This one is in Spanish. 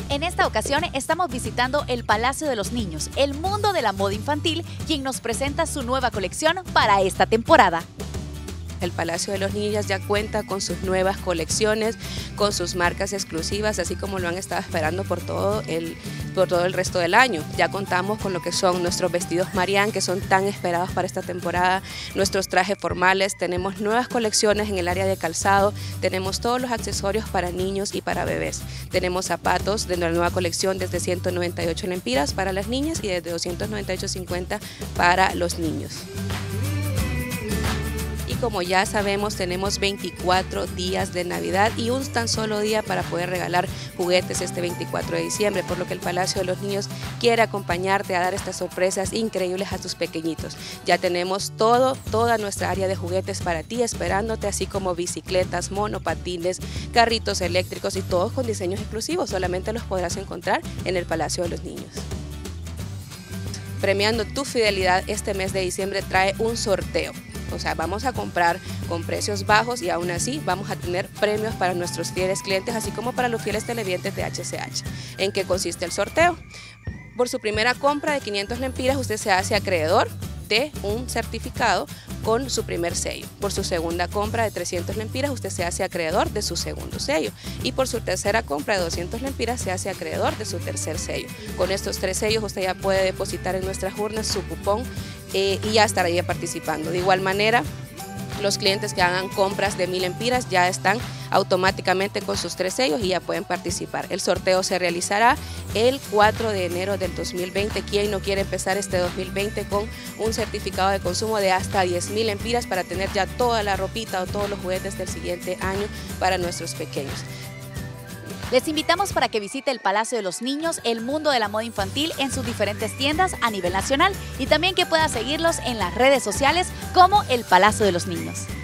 En esta ocasión estamos visitando el Palacio de los Niños, el mundo de la moda infantil, quien nos presenta su nueva colección para esta temporada. El Palacio de los Niños ya cuenta con sus nuevas colecciones, con sus marcas exclusivas, así como lo han estado esperando por todo el resto del año. Ya contamos con lo que son nuestros vestidos Marianne, que son tan esperados para esta temporada, nuestros trajes formales, tenemos nuevas colecciones en el área de calzado, tenemos todos los accesorios para niños y para bebés. Tenemos zapatos de la nueva colección desde 198 lempiras para las niñas y desde 298.50 para los niños. Como ya sabemos, tenemos 24 días de Navidad y un tan solo día para poder regalar juguetes este 24 de diciembre, por lo que el Palacio de los Niños quiere acompañarte a dar estas sorpresas increíbles a tus pequeñitos. Ya tenemos toda nuestra área de juguetes para ti esperándote, así como bicicletas, monopatines, carritos eléctricos y todos con diseños exclusivos. Solamente los podrás encontrar en el Palacio de los Niños. Premiando tu fidelidad, este mes de diciembre trae un sorteo. O sea, vamos a comprar con precios bajos y aún así vamos a tener premios para nuestros fieles clientes, así como para los fieles televidentes de HCH. ¿En qué consiste el sorteo? Por su primera compra de 500 lempiras, usted se hace acreedor de un certificado con su primer sello. Por su segunda compra de 300 lempiras, usted se hace acreedor de su segundo sello. Y por su tercera compra de 200 lempiras, se hace acreedor de su tercer sello. Con estos 3 sellos, usted ya puede depositar en nuestras urnas su cupón y ya estaría participando. De igual manera, los clientes que hagan compras de 1000 lempiras ya están automáticamente con sus 3 sellos y ya pueden participar. El sorteo se realizará el 4 de enero del 2020. ¿Quién no quiere empezar este 2020 con un certificado de consumo de hasta 10.000 lempiras para tener ya toda la ropita o todos los juguetes del siguiente año para nuestros pequeños? Les invitamos para que visite el Palacio de los Niños, el mundo de la moda infantil en sus diferentes tiendas a nivel nacional y también que pueda seguirlos en las redes sociales como el Palacio de los Niños.